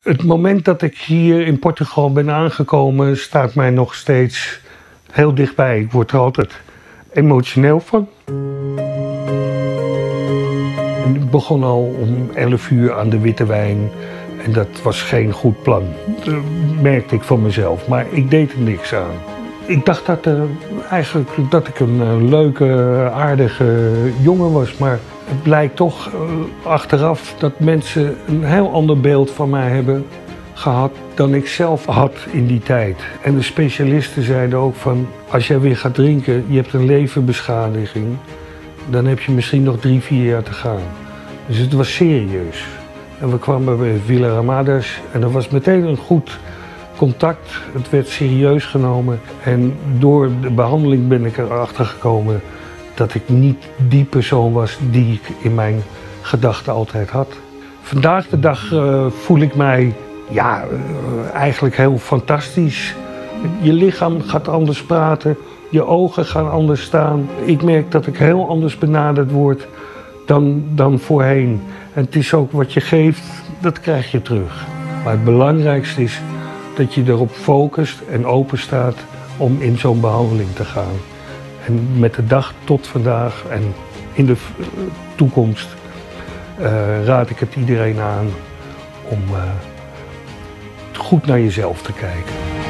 Het moment dat ik hier in Portugal ben aangekomen staat mij nog steeds heel dichtbij. Ik word er altijd emotioneel van. Ik begon al om 11 uur aan de witte wijn en dat was geen goed plan. Dat merkte ik van mezelf, maar ik deed er niks aan. Ik dacht dat ik een leuke, aardige jongen was, maar het blijkt toch achteraf dat mensen een heel ander beeld van mij hebben gehad dan ik zelf had in die tijd. En de specialisten zeiden ook van, als jij weer gaat drinken, je hebt een leverbeschadiging, dan heb je misschien nog 3-4 jaar te gaan. Dus het was serieus. En we kwamen bij Villa Ramadas en er was meteen een goed contact. Het werd serieus genomen en door de behandeling ben ik erachter gekomen dat ik niet die persoon was die ik in mijn gedachten altijd had. Vandaag de dag voel ik mij eigenlijk heel fantastisch. Je lichaam gaat anders praten, je ogen gaan anders staan. Ik merk dat ik heel anders benaderd word dan voorheen. En het is ook wat je geeft, dat krijg je terug. Maar het belangrijkste is dat je erop focust en open staat om in zo'n behandeling te gaan. En met de dag tot vandaag en in de toekomst raad ik het iedereen aan om goed naar jezelf te kijken.